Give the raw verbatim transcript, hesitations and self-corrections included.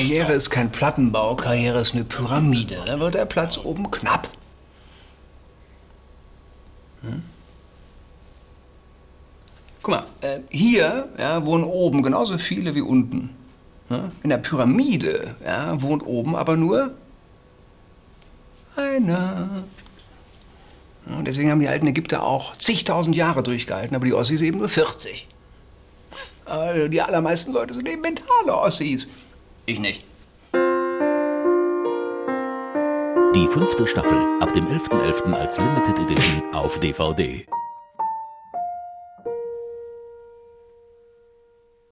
Karriere ist kein Plattenbau, Karriere ist eine Pyramide. Da wird der Platz oben knapp. Hm? Guck mal, äh, hier ja, wohnen oben genauso viele wie unten. Ja? In der Pyramide ja, wohnt oben aber nur einer. Und deswegen haben die alten Ägypter auch zigtausend Jahre durchgehalten, aber die Ossis eben nur vierzig. Aber die allermeisten Leute sind eben mentale Ossis. Ich nicht. Die fünfte Staffel ab dem elften elften als Limited Edition auf D V D.